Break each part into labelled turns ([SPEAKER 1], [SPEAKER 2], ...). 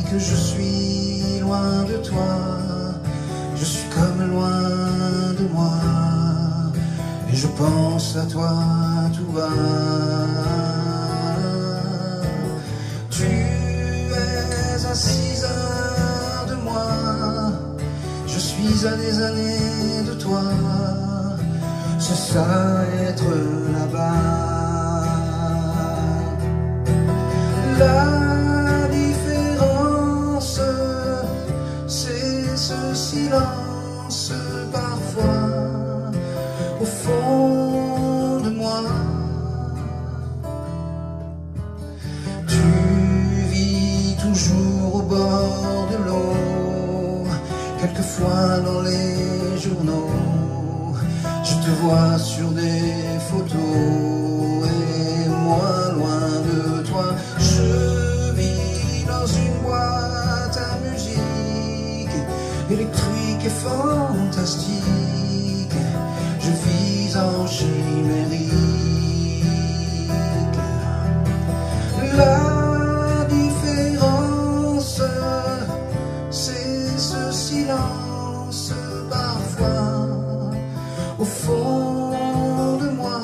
[SPEAKER 1] que je suis loin de toi, je suis comme loin de moi, et je pense à toi tout bas. Tu es à 6 heures de moi, je suis à des années de toi, c'est ça être là-bas. La différence, c'est ce silence parfois au fond de moi. Tu vis toujours au bord de l'eau, quelquefois dans les journaux, je te vois sur des photos, et moi loin de toi. Je vis dans une boîte à musique, électrique et fantastique, je vis en chimérique. La différence, c'est ce silence parfois au fond de moi.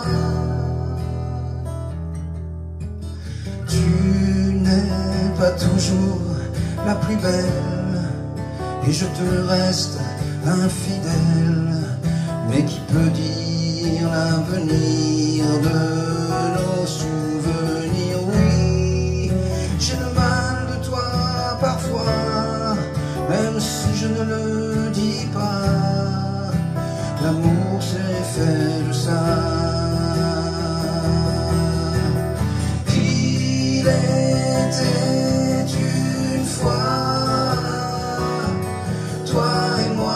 [SPEAKER 1] Tu n'es pas toujours la plus belle, et je te reste infidèle, mais qui peut dire l'avenir de nos souvenirs? Oui, j'ai le mal de toi parfois, même si je ne le dis pas. L'amour c'est fait de ça. Il était une fois, toi et moi,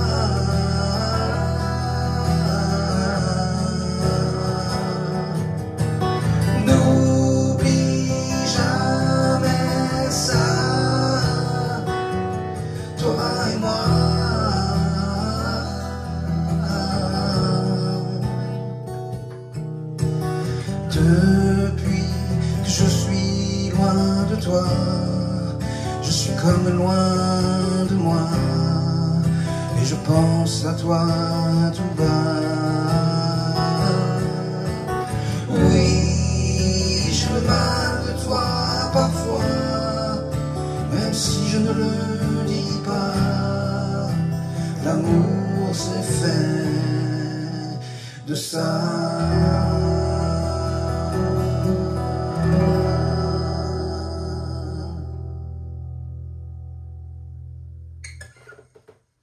[SPEAKER 1] n'oublie jamais ça, toi et moi. Depuis que je suis loin de toi, je suis comme loin de moi, et je pense à toi tout bas. Oui, j'ai le mal de toi parfois, même si je ne le dis pas. L'amour c'est fait de ça.